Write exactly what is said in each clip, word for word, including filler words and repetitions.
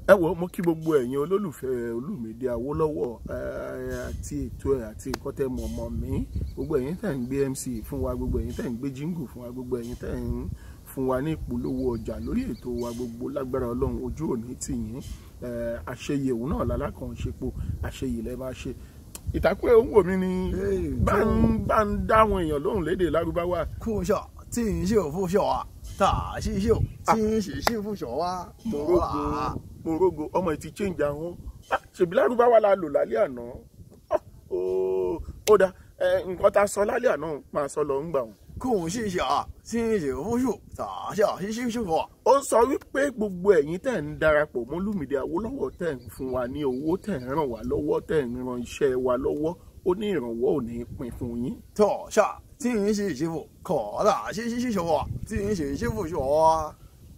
ẹ wo mo kí gbogbo ẹ̀yin olólùfẹ́ Olúmídé Awólọ́wọ̀ àti ètò ẹ̀ àti nǹkan tẹ́ mọ̀ mọ̀ mí, gbogbo ẹ̀yin tẹ́ ń gbé M C fún wa, gbogbo ẹ̀yin tẹ́ ń gbé jingle fún wa, gbogbo ẹ̀yin tẹ́ ń fún wa ní ìpolówó ọjà lórí ètò wa gbogbo, lágbára Ọlọ́run ojú òní tì yín. Àṣeyẹ òun náà lálákànṣepo, àṣeyẹ lẹ́ máa ṣe. Ìtàkùn ẹ̀ ń wò mí ni bá ń dáwọn èèyàn lóhùn lédè Lárúbáwá. Kú ṣọ tí ń ṣe òfú ṣọ wa, tà sí ṣe tí ń ṣe ṣe fún ṣọ wa. Morogo Morogo ọmọ ẹ ti change àwọn. Ṣèbí Lárúbáwá la lò lálẹ́ àná. Ó dá nǹkan tá a sọ lálẹ́ àná máa sọ lọ ń gbà wọn. Kú ṣe ṣe à tí ń ṣe òfú ṣọ, tà sí ṣe ṣe fún wa. Ó sọ wípé gbogbo ẹ̀yin tẹ́ ń darapọ̀ mọ́ Olúmídé Awólọ́wọ̀ tẹ́ ń fún wa ní owó, tẹ́ ń ràn wá lọ́wọ́, tẹ́ ń ran iṣẹ́ wa lọ́wọ́, ó ní ìrànwọ́ ò ní pín fún yín. Tọ́ ṣá tí ń ṣe ṣe fún kọ̀ tà sí ṣe ṣe fún wa, tí ń ṣe ṣe fún ṣọ wa.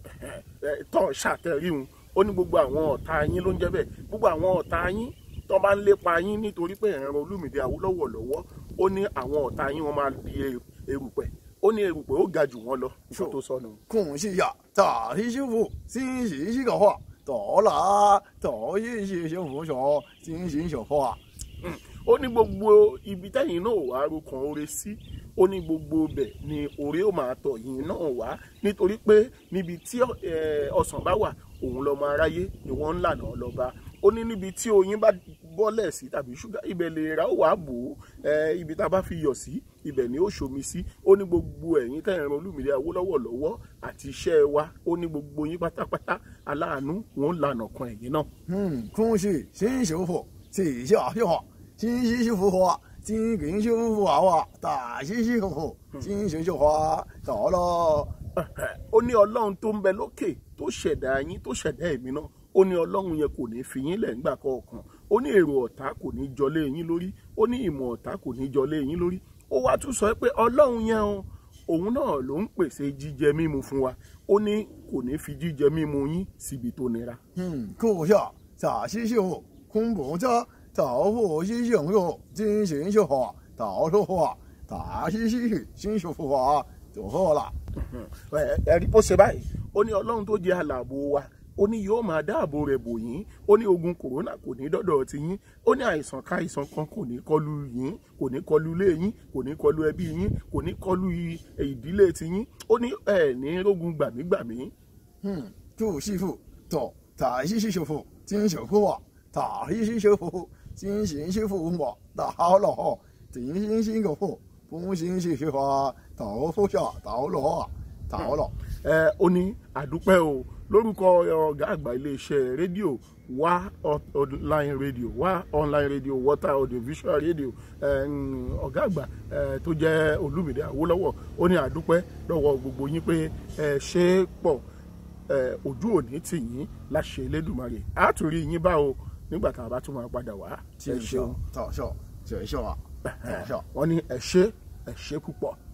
Tọ́ ṣàtẹ̀rí wọn, ó ní gbogbo àwọn ọ̀tá yín ló ń jẹ́ bẹ́ẹ̀, gbogbo àwọn ọ̀tá yín tó bá ń lépa yín nítorí pé ẹ̀ ń ran Olúmídé Awólọ́wọ̀ lọ́wọ́, ó ní àwọn ọ̀tá yín wọ́n máa di erùpẹ̀, ó ní erùpẹ̀ ó ga jù wọ́n lọ, ìṣó tó sọnù. Kún sí yà tà sí ṣe fún tí ń ṣe ṣe kọ̀ wá, tọ́ là tọ́ yé ṣe ṣe fún ṣọ tí ń ṣe ṣe fún wa. Ó ní gbogbo ibi tẹ́yìn náà wá rúkan oore sí, ó ní gbogbo bẹ̀ ni oore ó máa tọ̀ yín náà wá, nítorí pé níbi tí ọsàn bá wà òun lọ́mọ aráyé ni wọ́n ń lànà lọ́ba. Ó ní níbi tí oyin bá bọ́lẹ̀ sí tàbí ṣúgà, ibẹ̀ lè ra ó wà bò ó, ibi tá a bá fi yọ̀ sí ibẹ̀ ni ó ṣomi sí. Ó ní gbogbo ẹ̀yin tẹ́ ń ran Olúmídé Awólọ́wọ̀ lọ́wọ́ àti iṣẹ́ wa, ó ní gbogbo yín pátápátá aláàánú wọn lànà kan ẹ̀yin náà. Kún sí ṣe ń ṣe fún tí ṣe àfihàn tí ń ṣe ṣe fún wa, tí kì í ṣe fún wa wà, tà sí ṣe fún tí ń ṣe ṣe wa tọ́ lọ. Ó ní Ọlọ́run tó ń bẹ lókè tó ṣẹ̀dá yín tó ṣẹ̀dá èmi náà, ó ní Ọlọ́run yẹn kò ní fi yín lẹ̀ ńgbà kọ̀ọ̀kan, ó ní èrò ọ̀tá kò ní jọlé yín lórí, ó ní ìmọ̀ ọ̀tá kò ní jọlé yín lórí. Ó wá tún sọ pé Ọlọ́run yẹn o, òun náà ló ń pèsè jíjẹ mímu fún wa, ó ní kò ní fi jíjẹ mímu yín síbi tó nira. Kú ṣọ tà sí ṣe fún kún bò jọ tà ó fò sí ṣe ń yọ tí ń ṣe ń ṣe fún tà ó tó fún wa, tà sí ṣe ṣe ń ṣe fún wa tó fún la. Ẹ̀rí bó ṣe báyìí, ó ní Ọlọ́run tó jẹ́ àlàbò wa, ó ní yóò máa dáàbò rẹ̀ bò yín, ó ní ogun kòrónà kò ní dọ́dọ̀ ti yín, ó ní àìsàn káìsàn kan kò ní kọlù yín, kò ní kọlù ilé yín, kò ní kọlù ẹbí yín, kò ní kọlù ìdílé ti yín, ó ní ẹ̀ ní rógun gbàmígbàmí. Kú sí fún tọ̀ tà sí ṣe fún tí ń ṣe fún wa, tà sí ṣe fún tí ń ṣe ṣe fún wa, tà ó lọ tí ń ṣe ṣe fún fún ṣe ṣe ṣe fún tà ó fún ṣọ tà ó lọ tà ó lọ. Ẹ ó ní àdúpẹ́ o lórúkọ ọ̀gá àgbà iléeṣẹ́ rédíò wa online radio wa online radio water audio visual radio, ọ̀gá àgbà tó jẹ́ Olúmídé Awólọ́wọ̀, ó ní àdúpẹ́ lọ́wọ́ gbogbo yín pé ẹ ṣe é pọ̀, ojú òní tì yín láṣẹ Elédùmarè. A tún rí yín bá o nígbà tá a bá tún máa padà wá. Ẹ ṣeun tọ̀ ṣọ ṣe ṣọ wa. Wọ́n ní ẹ ṣé ẹ ṣé púpọ̀.